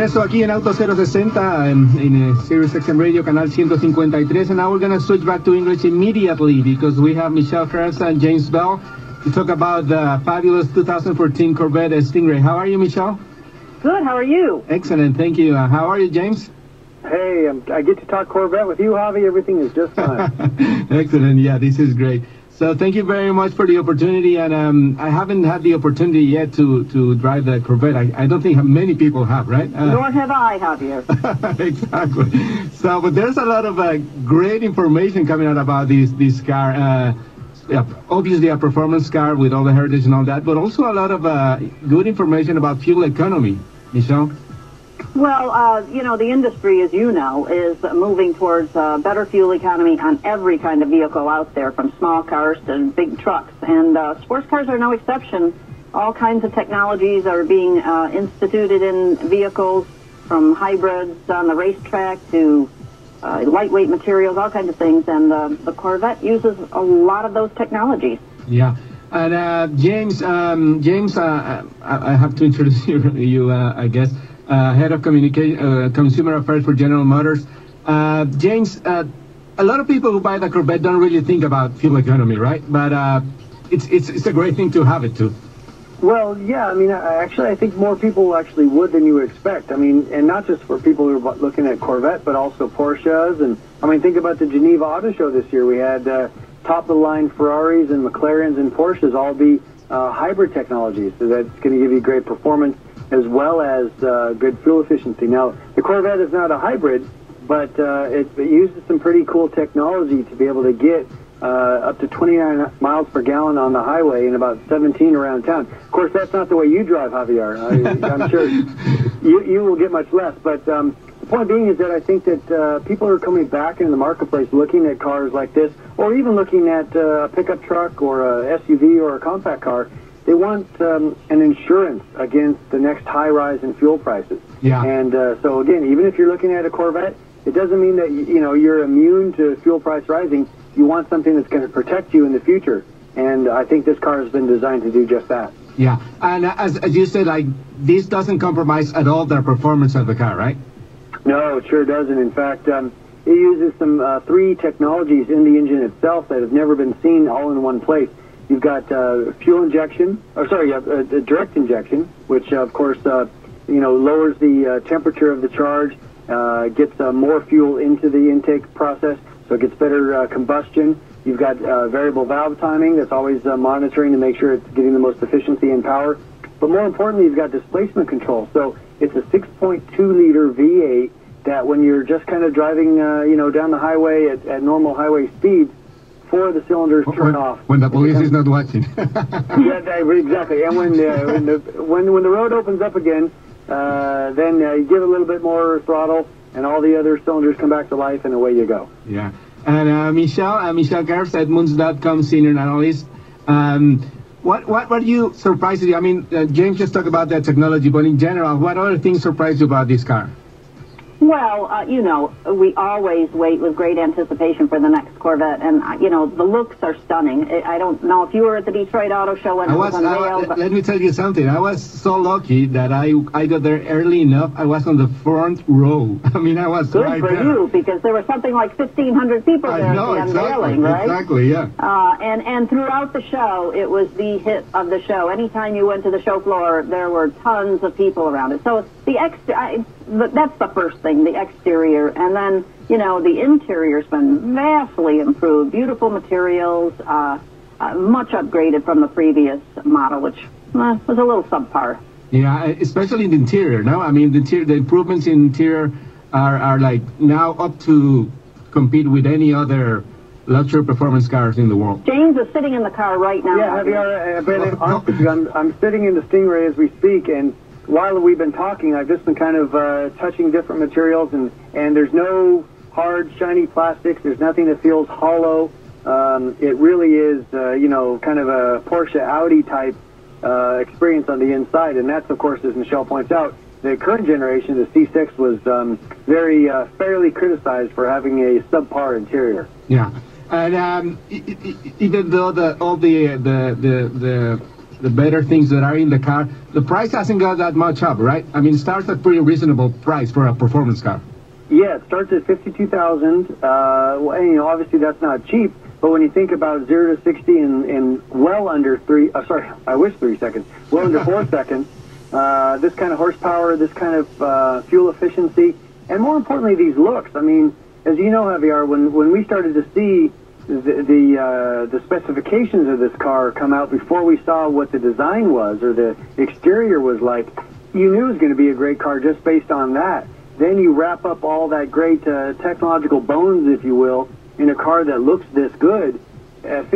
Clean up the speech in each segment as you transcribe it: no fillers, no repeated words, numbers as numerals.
regreso aquí en Auto 060 in Sirius XM Radio, Canal 153, and now we're going to switch back to English immediately because we have Michelle Kersa and James Bell to talk about the fabulous 2014 Corvette Stingray. How are you, Michelle? Good, how are you? Excellent, thank you. How are you, James? Hey, I get to talk Corvette with you, Javi. Everything is just fine. Excellent, yeah, this is great. So thank you very much for the opportunity, and I haven't had the opportunity yet to drive the Corvette. I don't think many people have, right? Nor have I, Javier. Exactly. So, but there's a lot of great information coming out about this car. Yeah, obviously a performance car with all the heritage and all that, but also a lot of good information about fuel economy. Michelle? Well, you know, the industry, as you know, is moving towards better fuel economy on every kind of vehicle out there, from small cars to big trucks. And sports cars are no exception. All kinds of technologies are being instituted in vehicles, from hybrids on the racetrack to lightweight materials, all kinds of things. And the Corvette uses a lot of those technologies. Yeah. And James, I have to introduce you, I guess. Head of Consumer Affairs for General Motors. James, a lot of people who buy the Corvette don't really think about fuel economy, right? But it's a great thing to have it too. Well, yeah, I mean, I think more people actually would than you would expect. I mean, and not just for people who are looking at Corvette, but also Porsches. And, I mean, think about the Geneva Auto Show this year. We had top-of-the-line Ferraris and McLarens and Porsches all be hybrid technologies. So that's going to give you great performance as well as good fuel efficiency. Now, the Corvette is not a hybrid, but it uses some pretty cool technology to be able to get up to 29 miles per gallon on the highway and about 17 around town. Of course, that's not the way you drive, Javier. I'm sure you will get much less. But the point being is that I think that people are coming back into the marketplace looking at cars like this, or even looking at a pickup truck or a SUV or a compact car. They want an insurance against the next high rise in fuel prices. Yeah. And so again, even if you're looking at a Corvette, it doesn't mean that you're immune to fuel price rising. You want something that's going to protect you in the future, and I think this car has been designed to do just that. Yeah, and as you said, like, this doesn't compromise at all the performance of the car, right? No, it sure doesn't. In fact, it uses some three technologies in the engine itself that have never been seen all in one place. You've got fuel injection, direct injection, which of course lowers the temperature of the charge, gets more fuel into the intake process, so it gets better combustion. You've got variable valve timing that's always monitoring to make sure it's getting the most efficiency and power. But more importantly, you've got displacement control. So it's a 6.2-liter V8 that when you're just kind of driving, down the highway at normal highway speeds, four of the cylinders turn off. When the police is not watching. Yeah, exactly. And when the road opens up again, then you give a little bit more throttle, and all the other cylinders come back to life, and away you go. Yeah. And Michelle Kersa, Edmunds.com senior analyst. What you surprised you? I mean, James just talked about that technology, but in general, what other things surprised you about this car? Well, we always wait with great anticipation for the next Corvette, and, the looks are stunning. I don't know if you were at the Detroit Auto Show when it was unveiled. Let me tell you something. I was so lucky that I got there early enough. I was on the front row. I mean, I was good right for there. you, because there were something like 1,500 people there at the unveiling, right? Exactly, yeah. And throughout the show, it was the hit of the show. Anytime you went to the show floor, there were tons of people around it. So that's the first thing, the exterior. And then, the interior's been vastly improved. Beautiful materials, much upgraded from the previous model, which was a little subpar. Yeah, especially in the interior, no? I mean, the improvements in interior are like now up to compete with any other luxury performance cars in the world. James is sitting in the car right now. Yeah, Javier, I'm sitting in the Stingray as we speak, and while we've been talking, I've just been kind of touching different materials, and there's no hard, shiny plastics. There's nothing that feels hollow. It really is, kind of a Porsche Audi type experience on the inside, and that's, of course, as Michelle points out, the current generation, the C6, was very fairly criticized for having a subpar interior. Yeah, and even though all the the better things that are in the car, the price hasn't got that much up, right? I mean, it starts at pretty reasonable price for a performance car. Yeah, it starts at 52,000. Obviously that's not cheap, but when you think about 0 to 60 in well under 3 seconds, well under 4 seconds, this kind of horsepower, this kind of fuel efficiency, and more importantly, these looks. I mean, as you know, Javier, when we started to see the specifications of this car come out before we saw what the design was or the exterior was like, you knew it was going to be a great car just based on that. Then you wrap up all that great technological bones, if you will, in a car that looks this good. At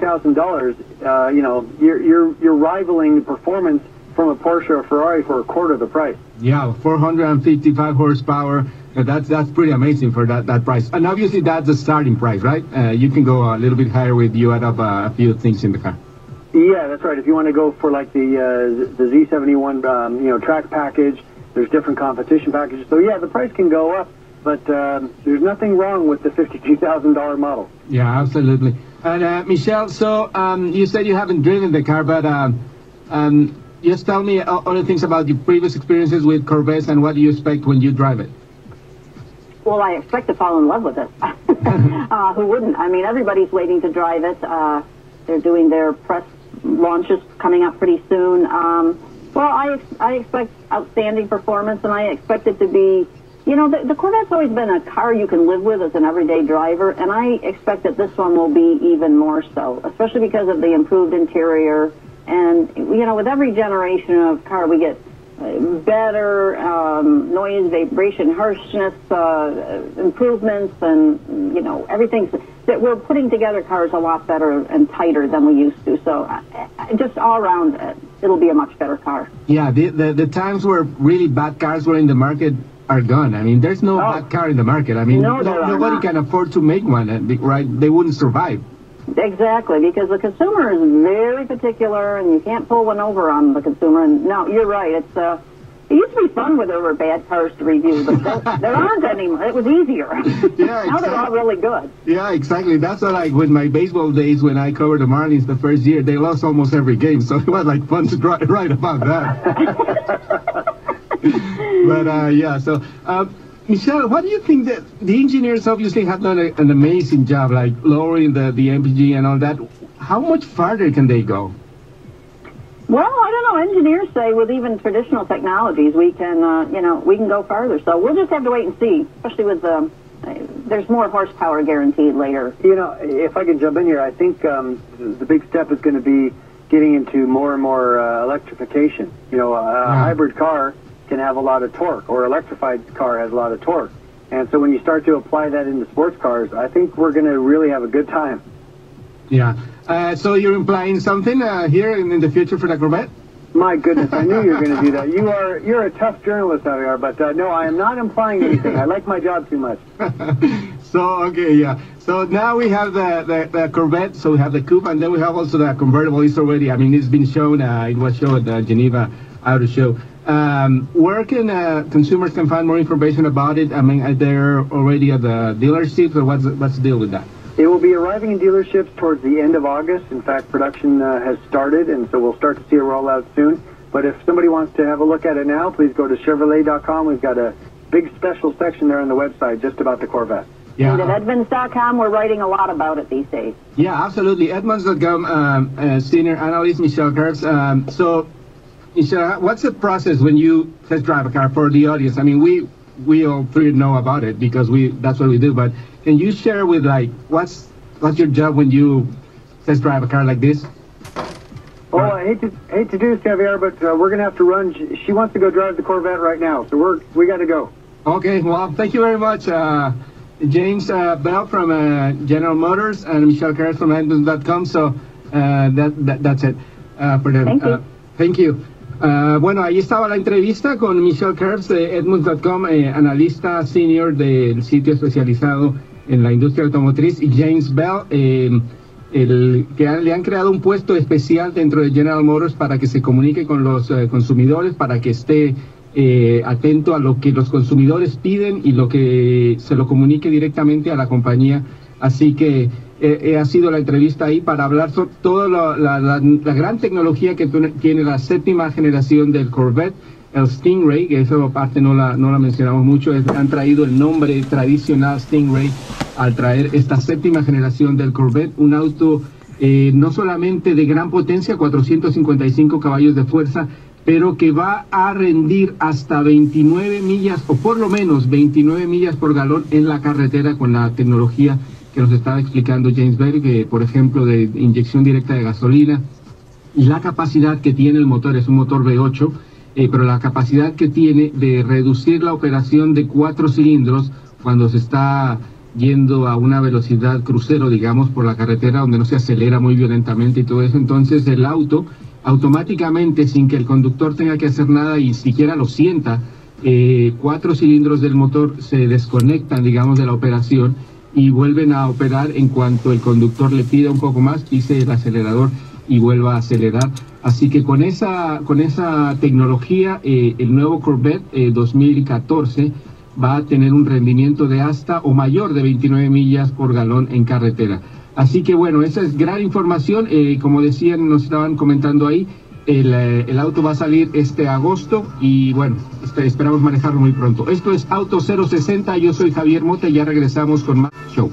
$52,000, you're rivaling the performance from a Porsche or Ferrari for a quarter of the price. Yeah, 455 horsepower. That's pretty amazing for that price. And obviously that's the starting price, right? You can go a little bit higher with you add up a few things in the car. Yeah, that's right. If you want to go for like the Z71, track package, there's different competition packages. So yeah, the price can go up, but there's nothing wrong with the $52,000 model. Yeah, absolutely. And Michelle, so you said you haven't driven the car, but just tell me other things about your previous experiences with Corvettes and what do you expect when you drive it? Well, I expect to fall in love with it. Who wouldn't? I mean, everybody's waiting to drive it. They're doing their press launches coming up pretty soon. Well, I expect outstanding performance, and I expect it to be, the Corvette's always been a car you can live with as an everyday driver, and I expect that this one will be even more so, especially because of the improved interior. And, with every generation of car, we get better noise, vibration, harshness, improvements, and, everything. That we're putting together cars a lot better and tighter than we used to. So just all around, it'll be a much better car. Yeah, the times where really bad cars were in the market are gone. I mean, there's no bad car in the market. I mean, nobody can afford to make one, right? They wouldn't survive. Exactly, because the consumer is very particular, and you can't pull one over on the consumer. And no, you're right. It used to be fun when there were bad cars to review, but there aren't anymore. It was easier. Yeah, exactly. Now they're all really good. Yeah, exactly. That's what, like with my baseball days when I covered the Marlins the first year, they lost almost every game, so it was like fun to write about that. But so Michelle, what do you think that the engineers obviously have done an amazing job, like lowering the MPG and all that? How much farther can they go? Well, I don't know. Engineers say with even traditional technologies, we can go farther. So we'll just have to wait and see, especially with there's more horsepower guaranteed later. If I can jump in here, I think the big step is going to be getting into more and more electrification. Hybrid car can have a lot of torque, or electrified car has a lot of torque. And so when you start to apply that into sports cars, I think we're going to really have a good time. Yeah. So you're implying something here in the future for the Corvette? My goodness, I knew you were going to do that. You're a tough journalist, Javier, but no, I am not implying anything. I like my job too much. So now we have the Corvette, so we have the Coupe, and then we have also the convertible. It's already, it's been shown, it was shown at the Geneva Auto Show. Where can consumers can find more information about it? Are they already at the dealerships, or what's the deal with that? It will be arriving in dealerships towards the end of August. In fact, production has started, and so we'll start to see a rollout soon. But if somebody wants to have a look at it now, please go to Chevrolet.com. We've got a big special section there on the website just about the Corvette. Yeah. And at Edmunds.com, we're writing a lot about it these days. Yeah, absolutely. Edmunds.com, senior analyst Michelle Gerbs. So, Michelle, what's the process when you test drive a car for the audience? We all three know about it because that's what we do, but can you share with what's your job when you test drive a car like this? Oh, I hate to do this, Javier, but we're gonna have to run. She wants to go drive the Corvette right now, so we got to go. Okay, well, thank you very much, James Bell from General Motors and Michelle Gerbs from Edmunds.com. So that's it for them. Thank you. Thank you. Bueno, ahí estaba la entrevista con Michelle Gerbs de Edmunds.com, analista senior del sitio especializado en la industria automotriz, y James Bell, que le han creado un puesto especial dentro de General Motors para que se comunique con los consumidores, para que esté atento a lo que los consumidores piden y lo que se lo comunique directamente a la compañía. Así que ha sido la entrevista ahí para hablar sobre toda la gran tecnología que tiene la 7ª generación del Corvette, el Stingray, que esa parte no la mencionamos mucho. Han traído el nombre tradicional Stingray al traer esta 7ª generación del Corvette, un auto no solamente de gran potencia, 455 caballos de fuerza, pero que va a rendir hasta 29 millas, o por lo menos 29 millas por galón en la carretera con la tecnología que nos estaba explicando James Berg, por ejemplo, de inyección directa de gasolina, y la capacidad que tiene el motor, es un motor V8, pero la capacidad que tiene de reducir la operación de 4 cilindros cuando se está yendo a una velocidad crucero, digamos, por la carretera donde no se acelera muy violentamente y todo eso. Entonces el auto automáticamente, sin que el conductor tenga que hacer nada y siquiera lo sienta, 4 cilindros del motor se desconectan, digamos, de la operación y vuelven a operar en cuanto el conductor le pida un poco más, pise el acelerador y vuelva a acelerar. Así que con esa tecnología, el nuevo Corvette 2014 va a tener un rendimiento de hasta o mayor de 29 millas por galón en carretera. Así que bueno, esa es gran información. Como decían, nos estaban comentando ahí, el auto va a salir este agosto y bueno, esperamos manejarlo muy pronto. Esto es Auto 060, yo soy Javier Mota y ya regresamos con más show.